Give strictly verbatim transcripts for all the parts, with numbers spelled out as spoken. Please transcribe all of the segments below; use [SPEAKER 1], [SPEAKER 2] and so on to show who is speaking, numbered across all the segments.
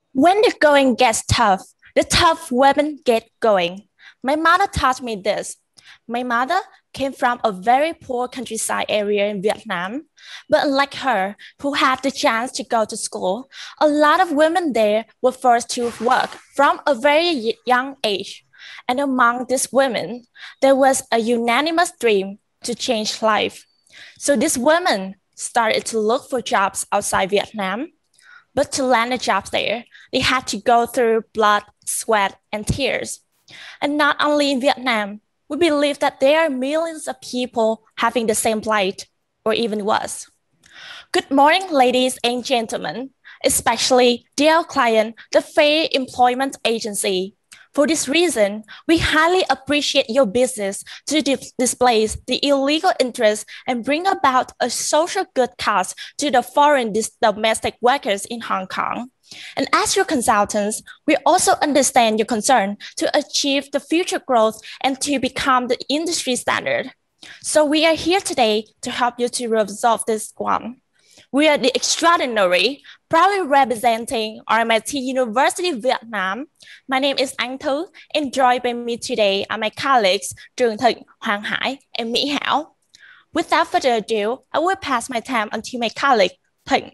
[SPEAKER 1] When the going gets tough, the tough women get going. My mother taught me this. My mother came from a very poor countryside area in Vietnam, but unlike her, who had the chance to go to school, a lot of women there were forced to work from a very young age. And among these women, there was a unanimous dream to change life. So these women started to look for jobs outside Vietnam, but to land a job there, they had to go through blood, sweat, and tears. And not only in Vietnam, we believe that there are millions of people having the same plight, or even worse. Good morning, ladies and gentlemen, especially dear client, the Fair Employment Agency. For this reason, we highly appreciate your business to di- displace the illegal interest and bring about a social good cause to the foreign dis- domestic workers in Hong Kong. And as your consultants, we also understand your concern to achieve the future growth and to become the industry standard. So we are here today to help you to resolve this one. We are the extraordinary, proudly representing R M I T University Vietnam. My name is Anh Thư, and joined by me today are my colleagues Trường Thịnh, Hoàng Hải, and Mỹ Hảo. Without further ado, I will pass my time on to my colleague, Thịnh.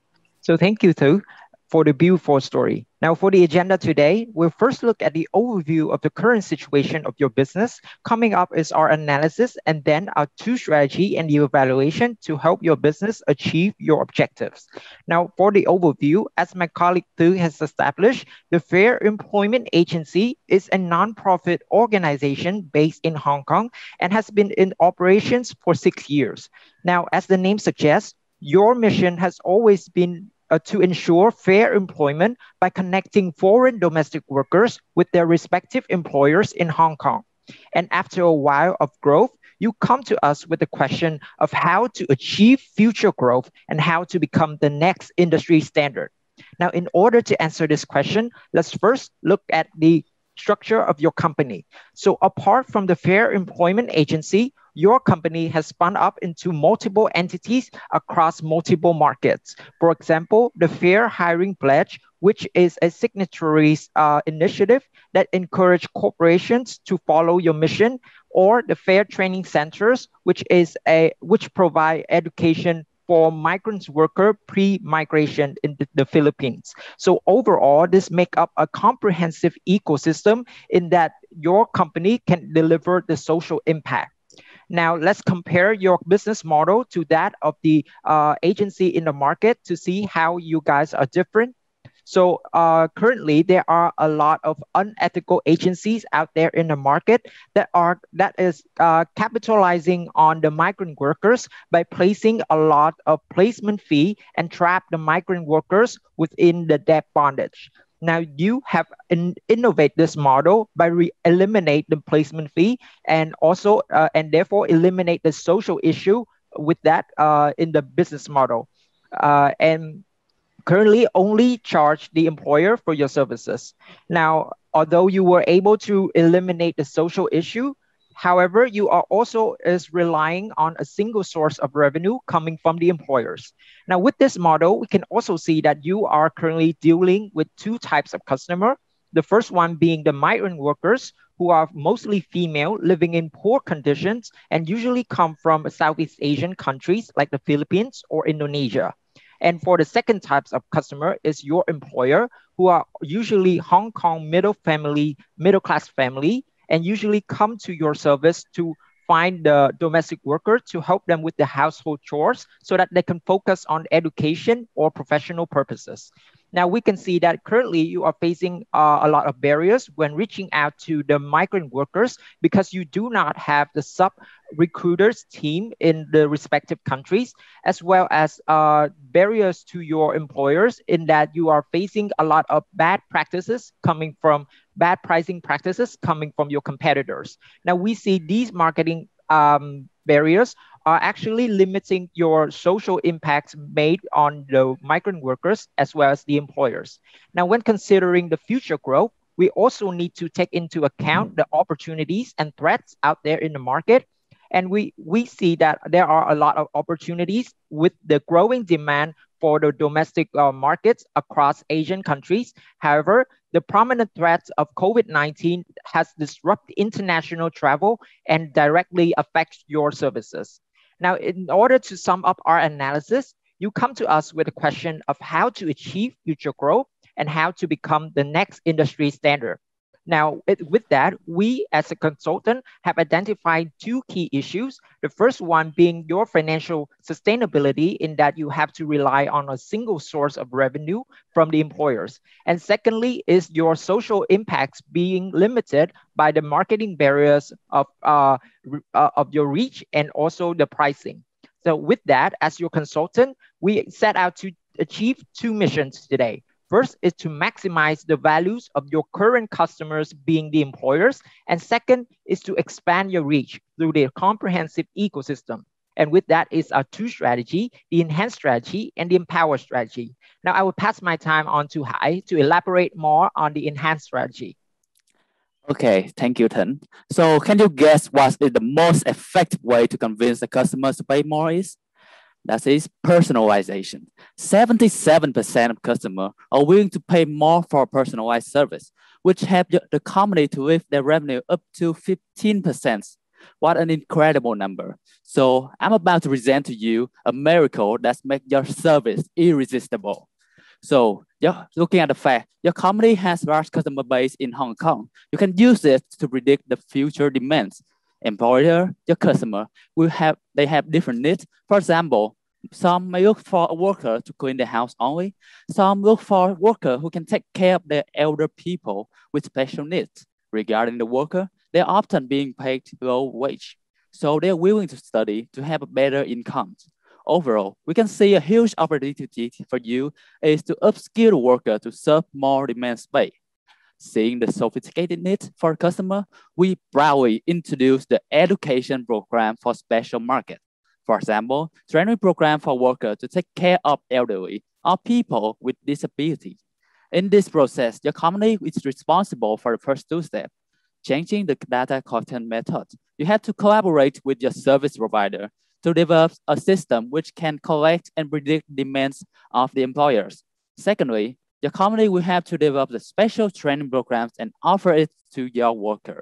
[SPEAKER 2] So thank you, Thu, for the beautiful story. Now, for the agenda today, we'll first look at the overview of the current situation of your business. Coming up is our analysis and then our two strategy and the evaluation to help your business achieve your objectives. Now, for the overview, as my colleague Thu has established, the Fair Employment Agency is a nonprofit organization based in Hong Kong and has been in operations for six years. Now, as the name suggests, your mission has always been uh, to ensure fair employment by connecting foreign domestic workers with their respective employers in Hong Kong. And after a while of growth, you come to us with the question of how to achieve future growth and how to become the next industry standard. Now, in order to answer this question, let's first look at the structure of your company. So apart from the Fair Employment Agency, your company has spun up into multiple entities across multiple markets. For example, the Fair Hiring Pledge, which is a signatories uh, initiative that encourage corporations to follow your mission, or the Fair Training Centers, which is a which provide education for migrant worker pre-migration in the, the Philippines. So overall, this make up a comprehensive ecosystem in that your company can deliver the social impact. Now, let's compare your business model to that of the uh, agency in the market to see how you guys are different. So uh, currently, there are a lot of unethical agencies out there in the market that are that is uh, capitalizing on the migrant workers by placing a lot of placement fee and trap the migrant workers within the debt bondage. Now you have in, innovate this model by re- eliminate the placement fee and also uh, and therefore eliminate the social issue with that uh, in the business model. Uh, and currently only charge the employer for your services. Now, although you were able to eliminate the social issue, however, you are also is relying on a single source of revenue coming from the employers. Now, with this model, we can also see that you are currently dealing with two types of customer. The first one being the migrant workers who are mostly female living in poor conditions and usually come from Southeast Asian countries like the Philippines or Indonesia. And for the second types of customer is your employer, who are usually Hong Kong middle family, middle class family, and usually come to your service to find the domestic worker to help them with the household chores so that they can focus on education or professional purposes. Now we can see that currently you are facing uh, a lot of barriers when reaching out to the migrant workers because you do not have the sub recruiters team in the respective countries, as well as uh, barriers to your employers in that you are facing a lot of bad practices coming from bad pricing practices coming from your competitors. Now we see these marketing um, barriers are actually limiting your social impacts made on the migrant workers as well as the employers. Now, when considering the future growth, we also need to take into account the opportunities and threats out there in the market. And we, we see that there are a lot of opportunities with the growing demand for the domestic uh, markets across Asian countries. However, the prominent threats of COVID nineteen has disrupted international travel and directly affects your services. Now, in order to sum up our analysis, you come to us with a question of how to achieve future growth and how to become the next industry standard. Now, it, with that, we as a consultant have identified two key issues. The first one being your financial sustainability, in that you have to rely on a single source of revenue from the employers. And secondly, is your social impacts being limited by the marketing barriers of, uh, uh, of your reach and also the pricing. So with that, as your consultant, we set out to achieve two missions today. First is to maximize the values of your current customers being the employers. And second is to expand your reach through the comprehensive ecosystem. And with that is our two strategy, the enhanced strategy and the empower strategy. Now I will pass my time on to Hai to elaborate more on the enhanced strategy.
[SPEAKER 3] Okay, thank you, Thân. So can you guess what is the most effective way to convince the customers to pay more is? That is personalization. seventy-seven percent of customers are willing to pay more for personalized service, which help the company to lift their revenue up to fifteen percent. What an incredible number. So I'm about to present to you a miracle that makes your service irresistible. So yeah, looking at the fact, your company has large customer base in Hong Kong. You can use it to predict the future demands. Employer, your customer, will have, they have different needs. For example, some may look for a worker to clean the house only. Some look for a worker who can take care of their elder people with special needs. Regarding the worker, they're often being paid low wage. So they're willing to study to have a better income. Overall, we can see a huge opportunity for you is to upskill the worker to serve more demand space. Seeing the sophisticated needs for a customer, we proudly introduce the education program for special market. For example, training program for workers to take care of elderly or people with disabilities. In this process, your company is responsible for the first two steps, changing the data collection method. You have to collaborate with your service provider to develop a system which can collect and predict demands of the employers. Secondly, your company will have to develop the special training programs and offer it to your worker.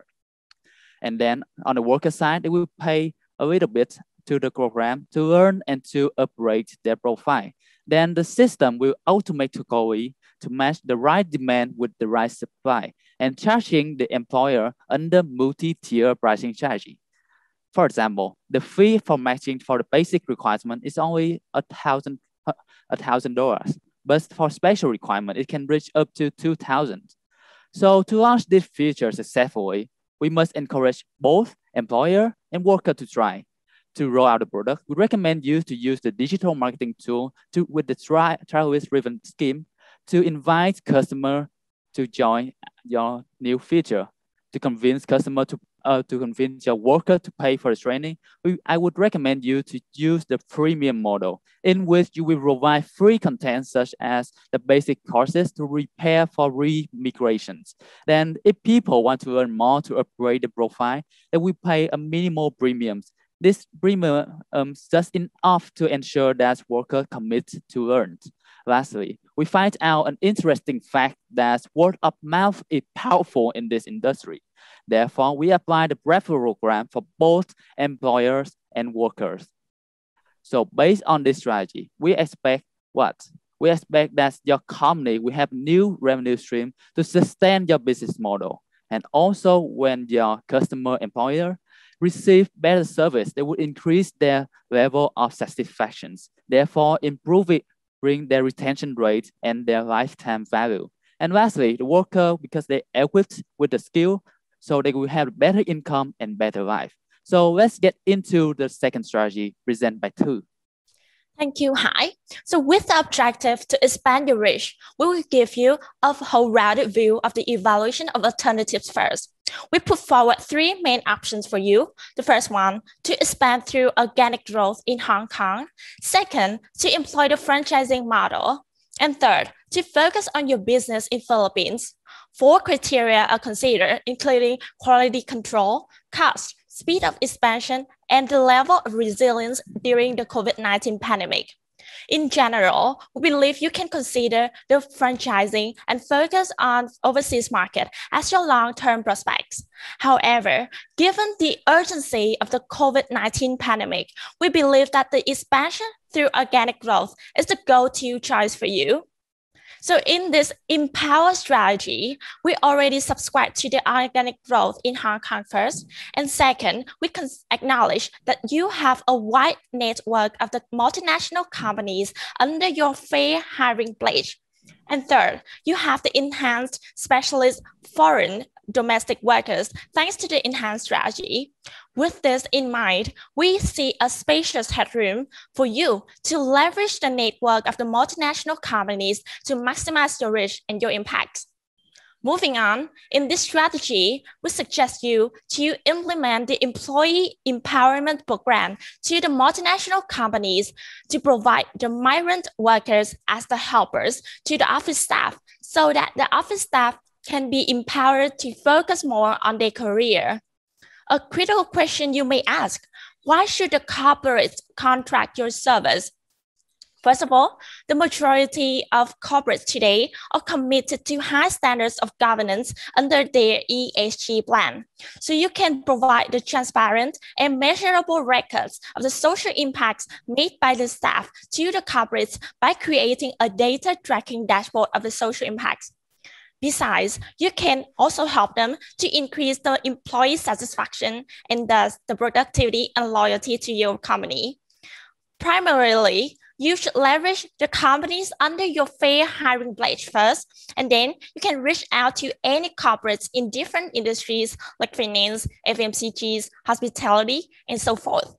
[SPEAKER 3] And then on the worker side, they will pay a little bit to the program to learn and to upgrade their profile. Then the system will automatically to match the right demand with the right supply and charging the employer under multi-tier pricing strategy. For example, the fee for matching for the basic requirement is only a thousand a thousand dollars. But for special requirement, it can reach up to two thousand. So to launch this feature successfully, we must encourage both employer and worker to try. To roll out the product, we recommend you to use the digital marketing tool to, with the tri trial driven scheme to invite customer to join your new feature. To convince customer to uh, to convince your worker to pay for the training, we, I would recommend you to use the freemium model, in which you will provide free content such as the basic courses to prepare for re-migrations. Then if people want to learn more to upgrade the profile, then we pay a minimal premiums. This premium um, is just enough to ensure that worker commit to learn. Lastly, we find out an interesting fact that word of mouth is powerful in this industry. Therefore, we apply the referral program for both employers and workers. So based on this strategy, we expect what? We expect that your company will have new revenue stream to sustain your business model. And also when your customer employer receive better service, they will increase their level of satisfaction, therefore improving their retention rate and their lifetime value. And lastly, the worker, because they're equipped with the skill, so they will have better income and better life. So let's get into the second strategy presented by Tu.
[SPEAKER 1] Thank you, Hai. So with the objective to expand your reach, we will give you a whole-rounded view of the evaluation of alternatives first. We put forward three main options for you. The first one, to expand through organic growth in Hong Kong. Second, to employ the franchising model. And third, to focus on your business in Philippines. Four criteria are considered, including quality control, cost, speed of expansion, and the level of resilience during the COVID nineteen pandemic. In general, we believe you can consider the franchising and focus on overseas market as your long-term prospects. However, given the urgency of the COVID nineteen pandemic, we believe that the expansion through organic growth is the go-to choice for you. So in this Empower strategy, we already subscribe to the organic growth in Hong Kong first. And second, we can acknowledge that you have a wide network of the multinational companies under your fair hiring pledge. And third, you have the enhanced specialist foreign domestic workers thanks to the enhanced strategy. With this in mind, we see a spacious headroom for you to leverage the network of the multinational companies to maximize your reach and your impact. Moving on, in this strategy, we suggest you to implement the employee empowerment program to the multinational companies to provide the migrant workers as the helpers to the office staff so that the office staff can be empowered to focus more on their career. A critical question you may ask, why should the corporates contract your service? First of all, the majority of corporates today are committed to high standards of governance under their E S G plan. So you can provide the transparent and measurable records of the social impacts made by the staff to the corporates by creating a data tracking dashboard of the social impacts. Besides, you can also help them to increase the employee satisfaction and thus the productivity and loyalty to your company. Primarily, you should leverage the companies under your fair hiring pledge first, and then you can reach out to any corporates in different industries like finance, F M C Gs, hospitality, and so forth.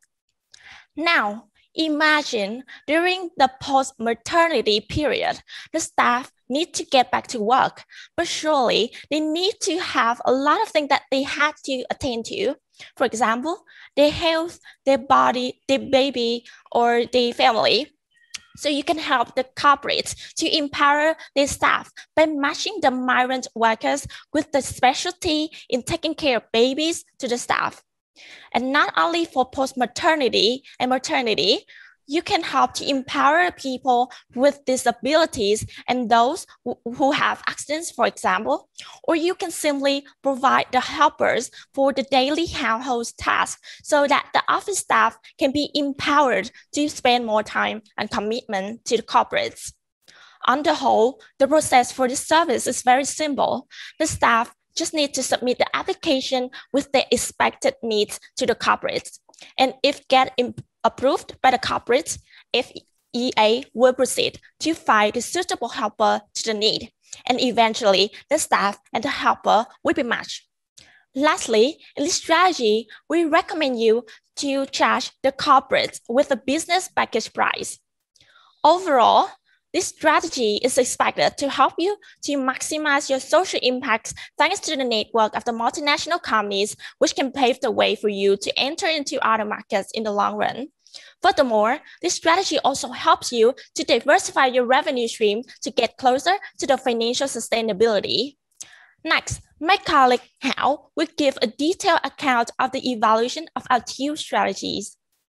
[SPEAKER 1] Now, imagine during the post-maternity period, the staff need to get back to work, but surely they need to have a lot of things that they have to attend to. For example, their health, their body, their baby, or their family. So you can help the corporates to empower their staff by matching the migrant workers with the specialty in taking care of babies to the staff. And not only for post-maternity and maternity, you can help to empower people with disabilities and those who have accidents, for example, or you can simply provide the helpers for the daily household tasks so that the office staff can be empowered to spend more time and commitment to the corporates. On the whole, the process for this service is very simple. The staff just need to submit the application with the expected needs to the corporates. And if get approved by the corporates, F E A will proceed to find the suitable helper to the need. And eventually, the staff and the helper will be matched. Lastly, in this strategy, we recommend you to charge the corporates with a business package price. Overall, this strategy is expected to help you to maximize your social impact thanks to the network of the multinational companies, which can pave the way for you to enter into other markets in the long run. Furthermore, this strategy also helps you to diversify your revenue stream to get closer to the financial sustainability. Next, my colleague Hao will give a detailed account of the evaluation of our two strategies.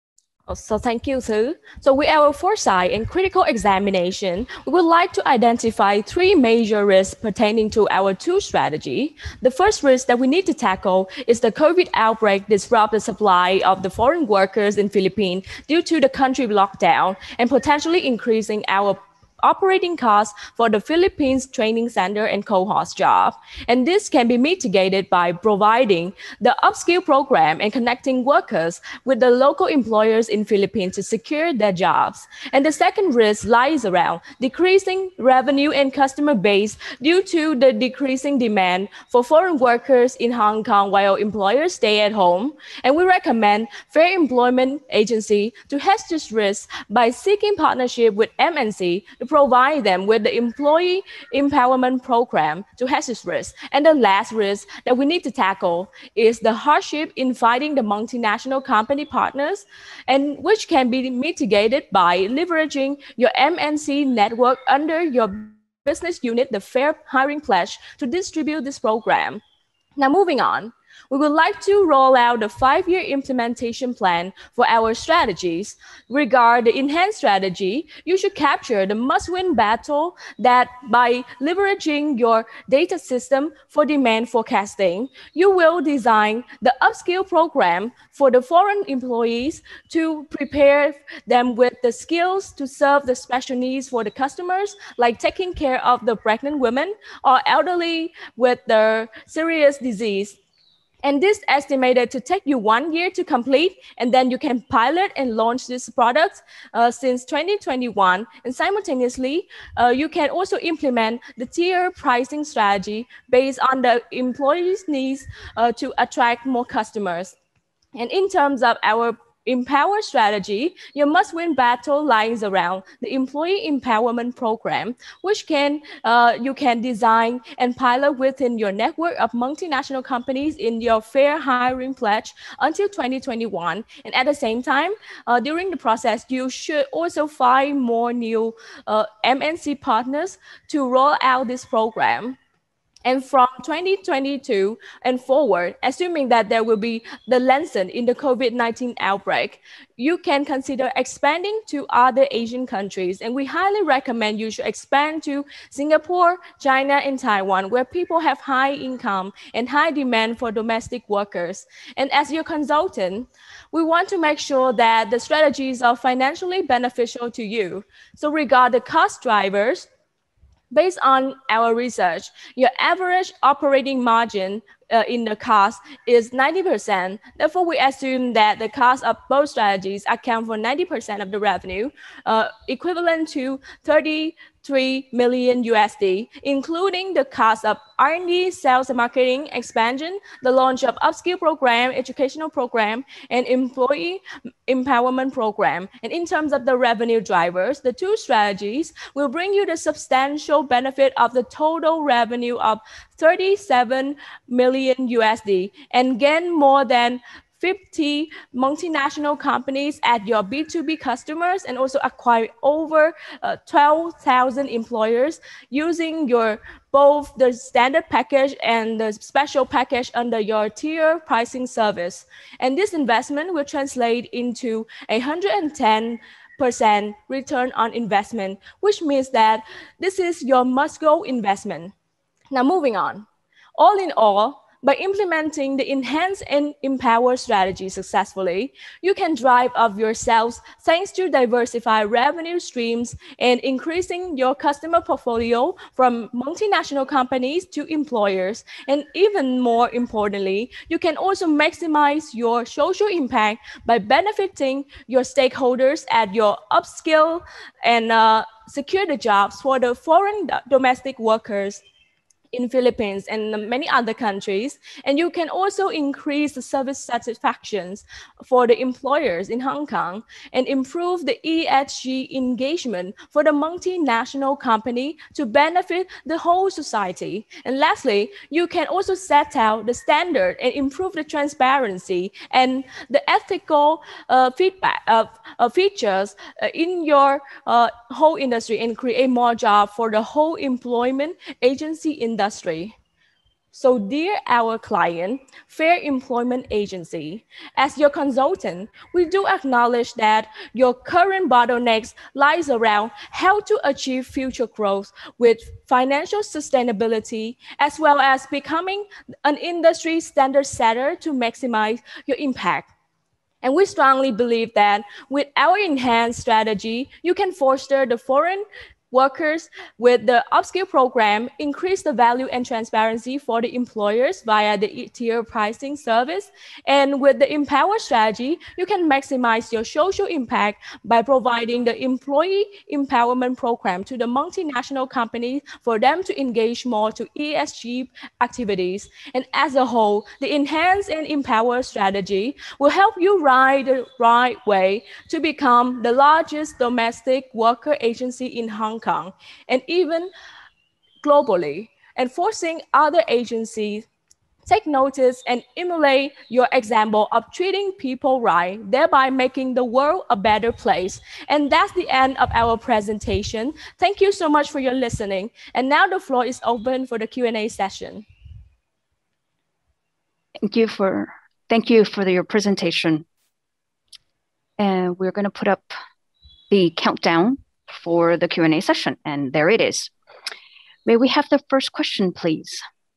[SPEAKER 4] So thank you, Thu. So with our foresight and critical examination, we would like to identify three major risks pertaining to our two strategy. The first risk that we need to tackle is the COVID outbreak disrupt the supply of the foreign workers in Philippines due to the country lockdown and potentially increasing our operating costs for the Philippines training center and co-host job. And this can be mitigated by providing the upskill program and connecting workers with the local employers in Philippines to secure their jobs. And the second risk lies around decreasing revenue and customer base due to the decreasing demand for foreign workers in Hong Kong while employers stay at home. And we recommend Fair Employment Agency to hedge this risk by seeking partnership with M N C to provide them with the employee empowerment program to hedge this risk. And the last risk that we need to tackle is the hardship in finding the multinational company partners, and which can be mitigated by leveraging your M N C network under your business unit, the Fair Hiring Pledge, to distribute this program. Now moving on. We would like to roll out a five-year implementation plan for our strategies. Regarding the enhanced strategy, you should capture the must-win battle that by leveraging your data system for demand forecasting, you will design the upskill program for the foreign employees to prepare them with the skills to serve the special needs for the customers, like taking care of the pregnant women or elderly with the serious disease. And this is estimated to take you one year to complete, and then you can pilot and launch this product uh, since twenty twenty-one. And simultaneously, uh, you can also implement the tier pricing strategy based on the employees' needs uh, to attract more customers. And in terms of our Empower strategy, your must-win battle lies around the employee empowerment program, which can uh, you can design and pilot within your network of multinational companies in your fair hiring pledge until twenty twenty-one. And at the same time, uh, during the process, you should also find more new uh, M N C partners to roll out this program. And from twenty twenty-two and forward, assuming that there will be the lesson in the COVID nineteen outbreak, you can consider expanding to other Asian countries. And we highly recommend you should expand to Singapore, China, and Taiwan, where people have high income and high demand for domestic workers. And as your consultant, we want to make sure that the strategies are financially beneficial to you. So regarding the cost drivers, based on our research, your average operating margin uh, in the cost is ninety percent. Therefore, we assume that the cost of both strategies account for ninety percent of the revenue, uh, equivalent to thirty-three million U S D, including the cost of R and D, sales and marketing expansion, the launch of upskill program, educational program, and employee empowerment program. And in terms of the revenue drivers, the two strategies will bring you the substantial benefit of the total revenue of thirty-seven million U S D and gain more than fifty multinational companies at your B two B customers, and also acquire over uh, twelve thousand employers using your both the standard package and the special package under your tier pricing service. And this investment will translate into a one hundred ten percent return on investment, which means that this is your must-go investment. Now moving on. All in all, by implementing the enhance and empower strategy successfully, you can drive up your sales thanks to diversify revenue streams and increasing your customer portfolio from multinational companies to employers. And even more importantly, you can also maximize your social impact by benefiting your stakeholders at your upskill and uh, secure the jobs for the foreign domestic workers in Philippines and many other countries. And you can also increase the service satisfactions for the employers in Hong Kong and improve the E S G engagement for the multinational company to benefit the whole society. And lastly, you can also set out the standard and improve the transparency and the ethical uh, feedback of uh, features uh, in your uh, whole industry and create more jobs for the whole employment agency industry. Industry. So dear our client, Fair Employment Agency, as your consultant, we do acknowledge that your current bottlenecks lies around how to achieve future growth with financial sustainability, as well as becoming an industry standard setter to maximize your impact. And we strongly believe that with our enhanced strategy, you can foster the foreign workers with the upskill program, increase the value and transparency for the employers via the tier pricing service. And with the Empower strategy, you can maximize your social impact by providing the employee empowerment program to the multinational companies for them to engage more to E S G activities. And as a whole, the Enhance and Empower strategy will help you ride the right way to become the largest domestic worker agency in Hong Kong. Kong, and even globally, and forcing other agencies take notice and emulate your example of treating people right, thereby making the world a better place. And that's the end of our presentation. Thank you so much for your listening. And now the floor is open for the Q and A session.
[SPEAKER 5] Thank you for thank you for the, your presentation. And we're going to put up the countdown for the Q and A session, and there it is. May we have the first question, please?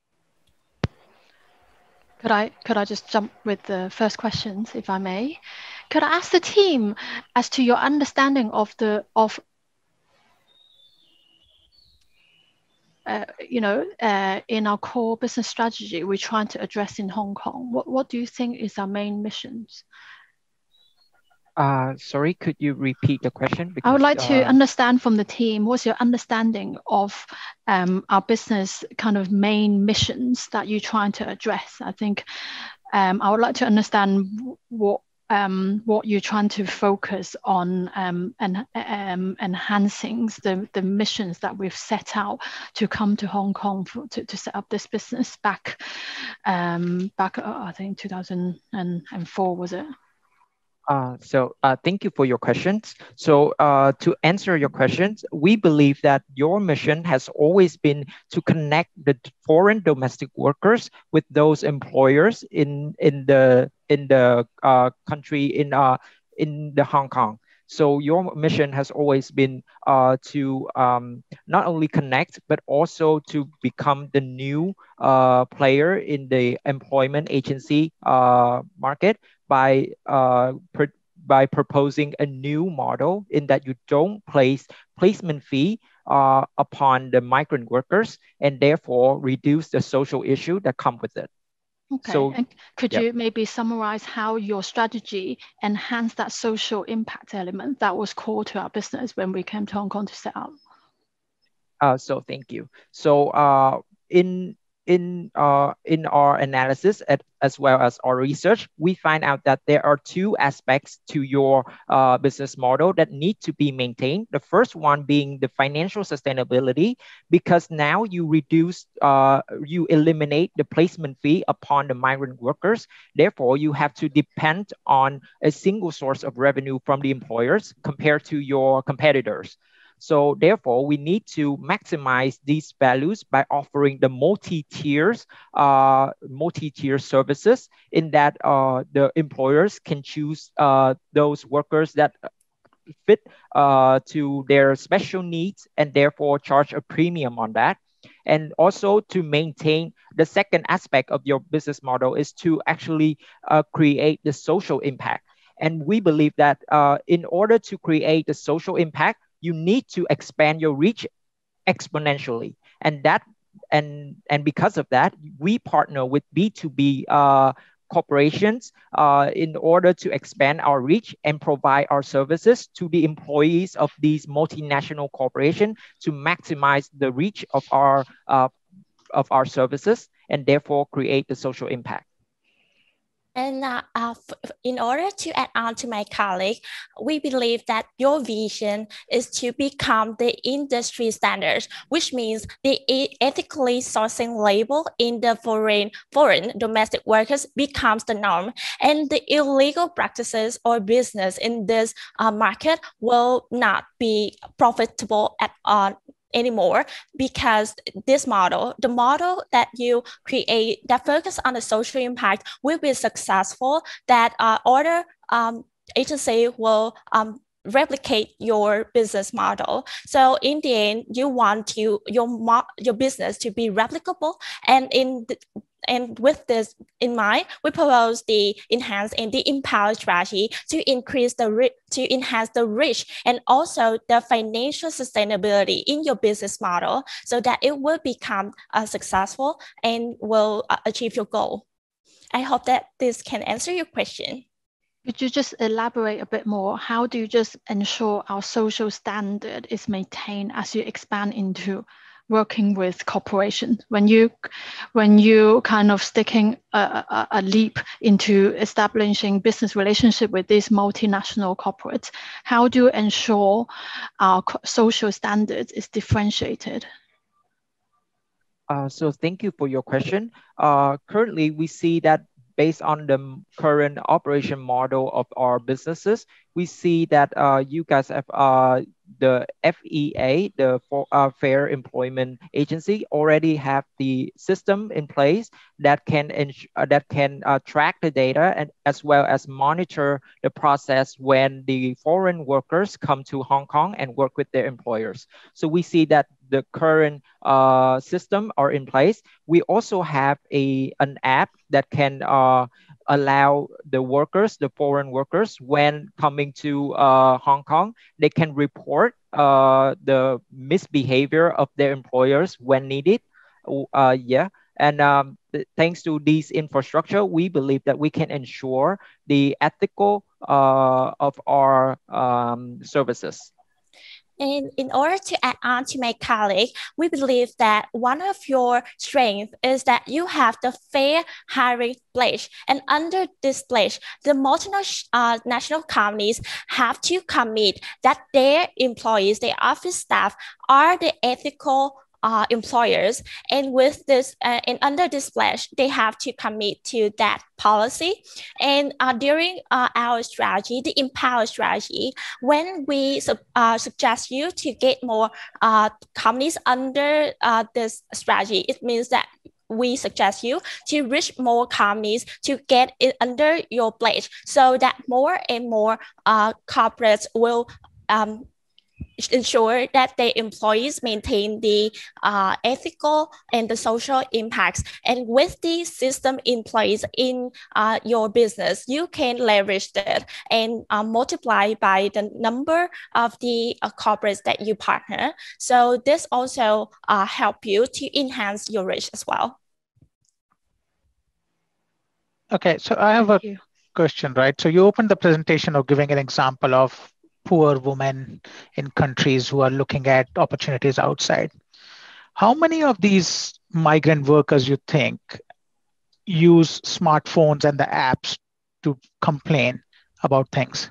[SPEAKER 6] Could I could I just jump with the first questions, if I may? Could I ask the team as to your understanding of the of uh, you know uh, in our core business strategy we're trying to address in Hong Kong? What what do you think is our main missions?
[SPEAKER 2] Uh, sorry, could you repeat the question? Because,
[SPEAKER 6] I would like to
[SPEAKER 2] uh,
[SPEAKER 6] understand from the team, what's your understanding of um, our business kind of main missions that you're trying to address? I think um, I would like to understand what um, what you're trying to focus on um, and um, enhancing the, the missions that we've set out to come to Hong Kong for, to, to set up this business back, um, back uh, I think two thousand four, was it?
[SPEAKER 2] Uh, so uh, thank you for your questions. So uh, to answer your questions, we believe that your mission has always been to connect the foreign domestic workers with those employers in in the in the uh, country in uh in the Hong Kong. So your mission has always been uh, to um, not only connect, but also to become the new uh, player in the employment agency uh, market by uh, per, by proposing a new model in that you don't place placement fee uh, upon the migrant workers and therefore reduce the social issue that come with it.
[SPEAKER 6] Okay,
[SPEAKER 2] so,
[SPEAKER 6] and could
[SPEAKER 2] yep.
[SPEAKER 6] you maybe summarize how your strategy enhanced that social impact element that was core to our business when we came to Hong Kong to set up?
[SPEAKER 2] Uh, so thank you. So uh, in in uh, in our analysis at, as well as our research, we find out that there are two aspects to your uh, business model that need to be maintained. The first one being the financial sustainability, because now you reduce, uh, you eliminate the placement fee upon the migrant workers. Therefore, you have to depend on a single source of revenue from the employers compared to your competitors. So therefore, we need to maximize these values by offering the multi-tiers, uh, multi-tier services in that uh, the employers can choose uh, those workers that fit uh, to their special needs and therefore charge a premium on that. And also to maintain the second aspect of your business model is to actually uh, create the social impact. And we believe that uh, in order to create the social impact, you need to expand your reach exponentially. And that and and because of that, we partner with B two B uh, corporations uh, in order to expand our reach and provide our services to the employees of these multinational corporations to maximize the reach of our uh, of our services and therefore create the social impact.
[SPEAKER 1] And uh, uh, in order to add on to my colleague, we believe that your vision is to become the industry standards, which means the ethically sourcing label in the foreign, foreign domestic workers becomes the norm. And the illegal practices or business in this uh, market will not be profitable at all anymore, because this model, the model that you create that focus on the social impact will be successful, that uh, order um, agency will um, replicate your business model. So in the end, you want to, your, your business to be replicable, and in the, and with this in mind, we propose the enhance and the empower strategy to increase the to enhance the reach and also the financial sustainability in your business model, so that it will become uh, successful and will uh, achieve your goal. I hope that this can answer your question.
[SPEAKER 6] Could you just elaborate a bit more? How do you just ensure our social standard is maintained as you expand into working with corporations? When you when you kind of sticking a, a, a leap into establishing business relationship with these multinational corporates, how do you ensure our social standards is differentiated?
[SPEAKER 2] Uh, so thank you for your question. Uh, currently, we see that based on the current operation model of our businesses, we see that uh, you guys have uh, the F E A, the for, uh, Fair Employment Agency, already have the system in place that can ins- uh, that can uh, track the data and as well as monitor the process when the foreign workers come to Hong Kong and work with their employers. So we see that the current uh, system are in place. We also have a an app that can uh, allow the workers, the foreign workers, when coming to uh, Hong Kong, they can report uh, the misbehavior of their employers when needed. Uh, yeah, and um, th- thanks to these infrastructure, we believe that we can ensure the ethical uh, of our um, services.
[SPEAKER 1] And in order to add on to my colleague, we believe that one of your strengths is that you have the fair hiring pledge. And under this pledge, the multinational uh, national companies have to commit that their employees, their office staff, are the ethical Uh, employers, and with this uh, and under this pledge, they have to commit to that policy. And uh, during uh, our strategy, the Empower strategy, when we uh, suggest you to get more uh, companies under uh, this strategy, it means that we suggest you to reach more companies to get it under your pledge, so that more and more uh, corporates will um, ensure that their employees maintain the uh, ethical and the social impacts. And with the system in place in uh, your business, you can leverage that and uh, multiply by the number of the uh, corporates that you partner. So this also uh, help you to enhance your reach as well.
[SPEAKER 7] Okay, so I have
[SPEAKER 6] Thank
[SPEAKER 7] a
[SPEAKER 6] you.
[SPEAKER 7] question, right? So you opened the presentation of giving an example of poor women in countries who are looking at opportunities outside. How many of these migrant workers you think use smartphones and the apps to complain about things?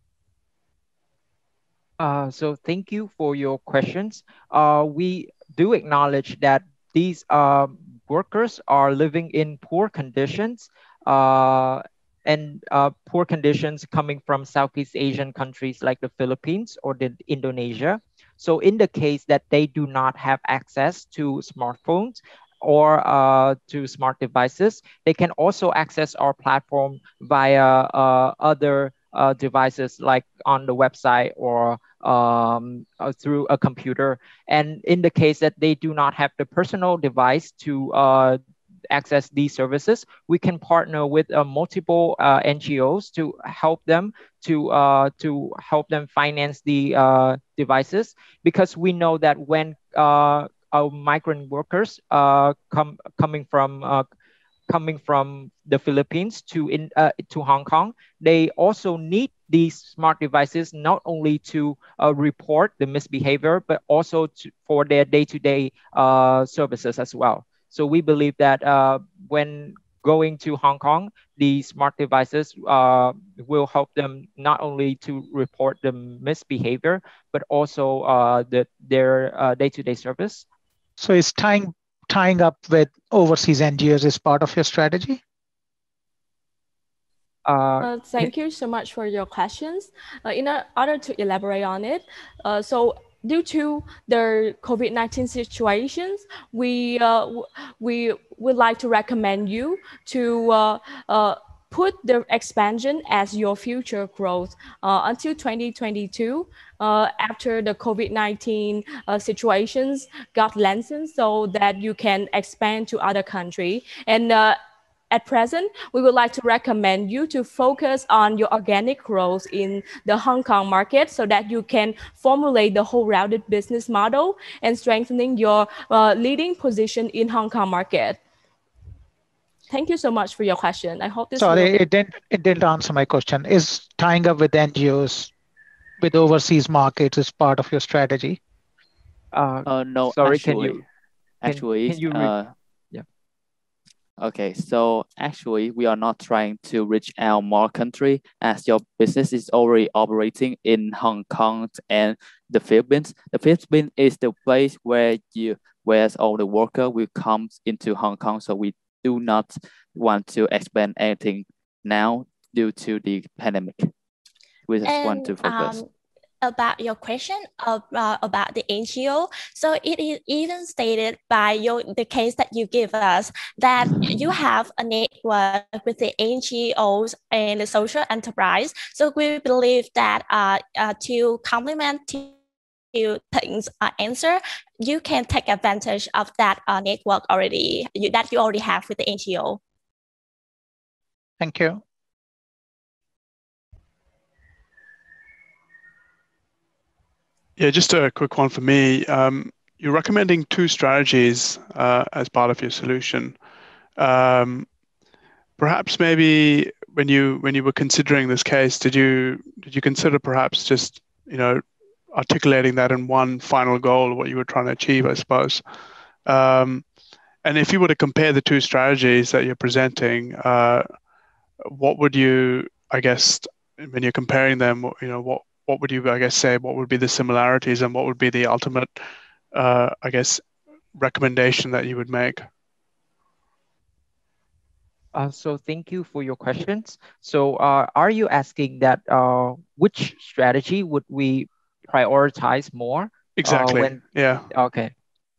[SPEAKER 2] Uh, so thank you for your questions. Uh, we do acknowledge that these uh, workers are living in poor conditions uh, and uh, poor conditions coming from Southeast Asian countries like the Philippines or the Indonesia. So in the case that they do not have access to smartphones or uh, to smart devices, they can also access our platform via uh, other uh, devices like on the website or um, uh, through a computer. And in the case that they do not have the personal device to uh, access these services, we can partner with uh, multiple uh, N G Os to help them to uh, to help them finance the uh, devices, because we know that when uh, our migrant workers uh, come coming from uh, coming from the Philippines to in uh, to Hong Kong, they also need these smart devices not only to uh, report the misbehavior, but also to, for their day-to-day uh, services as well. So we believe that uh, when going to Hong Kong, the smart devices uh, will help them not only to report the misbehavior, but also uh, the, their uh, day-to-day service.
[SPEAKER 7] So is tying tying up with overseas N G Os is part of your strategy?
[SPEAKER 4] Uh, uh, thank you so much for your questions. Uh, in order to elaborate on it, uh, so due to the COVID nineteen situations, we uh, we would like to recommend you to uh, uh, put the expansion as your future growth uh, until twenty twenty-two. Uh, after the COVID nineteen uh, situations got lengthened, so that you can expand to other country. And uh, at present, we would like to recommend you to focus on your organic growth in the Hong Kong market, so that you can formulate the whole rounded business model and strengthening your uh, leading position in Hong Kong market. Thank you so much for your question. I hope this.
[SPEAKER 7] Sorry,
[SPEAKER 4] will...
[SPEAKER 7] it didn't it didn't answer my question. Is tying up with N G Os with overseas markets is part of your strategy?
[SPEAKER 3] Uh, uh no.
[SPEAKER 2] Sorry,
[SPEAKER 3] actually,
[SPEAKER 2] can you can,
[SPEAKER 3] actually
[SPEAKER 2] can you
[SPEAKER 3] uh,
[SPEAKER 2] yeah.
[SPEAKER 3] Okay, so actually, we are not trying to reach out more country, as your business is already operating in Hong Kong and the Philippines. The Philippines is the place where you, where all the worker will come into Hong Kong. So we do not want to expand anything now due to the pandemic. We just
[SPEAKER 1] and,
[SPEAKER 3] want to focus.
[SPEAKER 1] Um, about your question of, uh, about the N G O. So it is even stated by your, the case that you give us that you have a network with the N G Os and the social enterprise. So we believe that uh, uh, to complement to things uh, answer, you can take advantage of that uh, network already you, that you already have with the N G O.
[SPEAKER 7] Thank you.
[SPEAKER 8] Yeah, just a quick one for me. Um, you're recommending two strategies uh, as part of your solution. Um, perhaps maybe when you when you were considering this case, did you did you consider perhaps just you know articulating that in one final goal, what you were trying to achieve, I suppose. Um, and if you were to compare the two strategies that you're presenting, uh, what would you, I guess, when you're comparing them, you know, what what would you, I guess, say, what would be the similarities and what would be the ultimate, uh, I guess, recommendation that you would make?
[SPEAKER 2] Uh, so thank you for your questions. So uh, are you asking that uh, which strategy would we prioritize more?
[SPEAKER 8] Exactly.
[SPEAKER 2] Uh, when,
[SPEAKER 8] yeah.
[SPEAKER 2] Okay.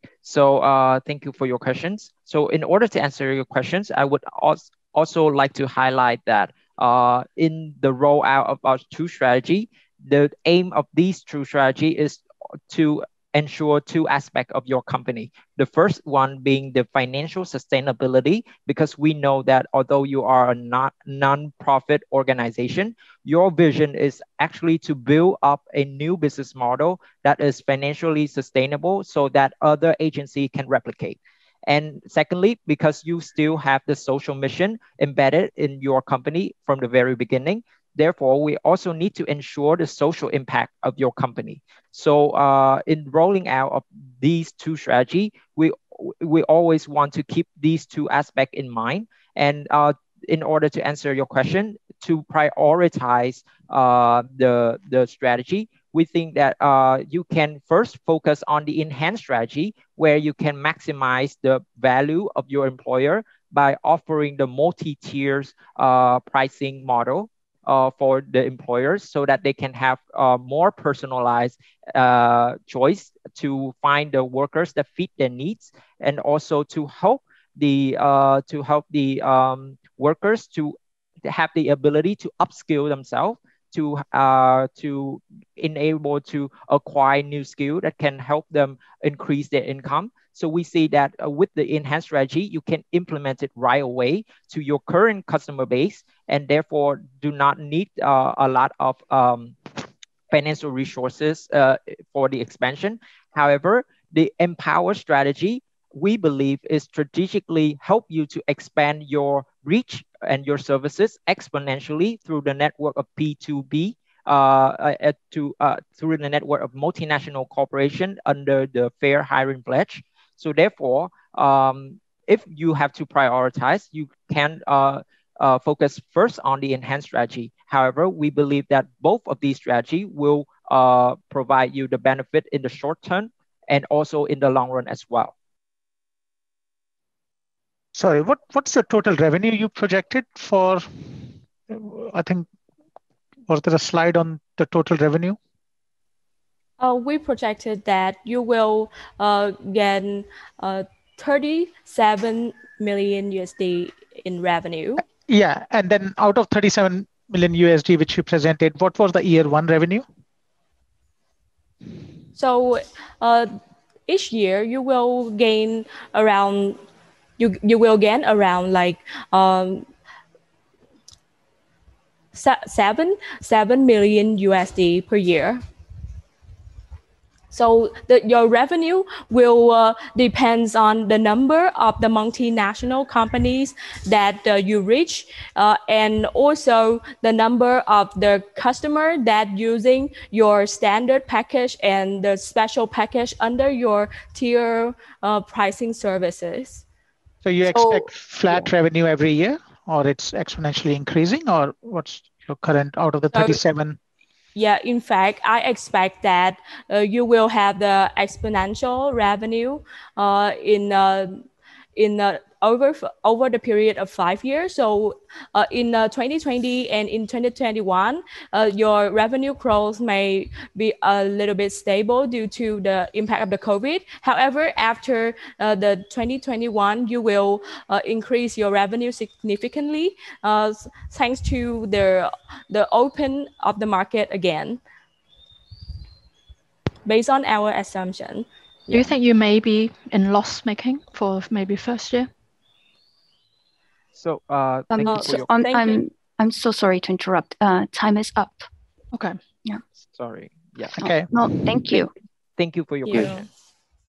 [SPEAKER 2] So uh, thank you for your questions. So in order to answer your questions, I would also also like to highlight that uh, in the rollout of our two strategy, the aim of these two strategy is to ensure two aspects of your company. The first one being the financial sustainability, because we know that although you are a not non-profit organization, your vision is actually to build up a new business model that is financially sustainable so that other agencies can replicate. And secondly, because you still have the social mission embedded in your company from the very beginning, therefore, we also need to ensure the social impact of your company. So uh, in rolling out of these two strategies, we, we always want to keep these two aspects in mind. And uh, in order to answer your question, to prioritize uh, the, the strategy, we think that uh, you can first focus on the enhanced strategy where you can maximize the value of your employer by offering the multi-tiers uh, pricing model uh, for the employers so that they can have uh, more personalized uh, choice to find the workers that fit their needs, and also to help the uh, to help the um, workers to have the ability to upskill themselves to uh, to enable to acquire new skill that can help them increase their income. So we see that uh, with the enhanced strategy, you can implement it right away to your current customer base, and therefore do not need uh, a lot of um, financial resources uh, for the expansion. However, the empower strategy, we believe, is strategically help you to expand your reach and your services exponentially through the network of P two B, uh, uh, to, uh, through the network of multinational corporation under the Fair Hiring Pledge. So therefore, um, if you have to prioritize, you can uh, uh, focus first on the enhanced strategy. However, we believe that both of these strategies will uh, provide you the benefit in the short term and also in the long run as well.
[SPEAKER 7] Sorry, what, what's the total revenue you projected for, I think, was there a slide on the total revenue?
[SPEAKER 4] Uh, we projected that you will uh, gain uh, thirty-seven million U S D in revenue.
[SPEAKER 7] Yeah, and then out of thirty-seven million U S D, which you presented, what was the year one revenue?
[SPEAKER 4] So uh, each year you will gain around, you, you will gain around like um, seven, seven million U S D per year. So the, your revenue will uh, depends on the number of the multinational companies that uh, you reach, uh, and also the number of the customer that using your standard package and the special package under your tier uh, pricing services.
[SPEAKER 7] So you
[SPEAKER 4] so,
[SPEAKER 7] expect flat
[SPEAKER 4] yeah.
[SPEAKER 7] revenue every year, or it's exponentially increasing, or what's your current out of the thirty-seven?
[SPEAKER 4] Yeah, in fact, I expect that uh, you will have the exponential revenue uh, in uh, in uh, over over the period of five years. So uh, in uh, twenty twenty and in twenty twenty-one, uh, your revenue growth may be a little bit stable due to the impact of the COVID. However, after uh, the twenty twenty-one, you will uh, increase your revenue significantly uh, thanks to the the open of the market again, based on our assumption.
[SPEAKER 6] Do you think you may be in loss making for maybe first year?
[SPEAKER 2] So, uh,
[SPEAKER 5] Um,
[SPEAKER 2] thank you for
[SPEAKER 5] so
[SPEAKER 2] your.
[SPEAKER 5] I'm,
[SPEAKER 4] Thank
[SPEAKER 5] I'm,
[SPEAKER 4] you.
[SPEAKER 5] I'm so sorry to interrupt. Uh, time is up.
[SPEAKER 6] Okay.
[SPEAKER 2] Sorry. Yeah.
[SPEAKER 7] Okay.
[SPEAKER 5] No, thank you.
[SPEAKER 2] Thank you for your
[SPEAKER 4] Thank you.
[SPEAKER 2] question.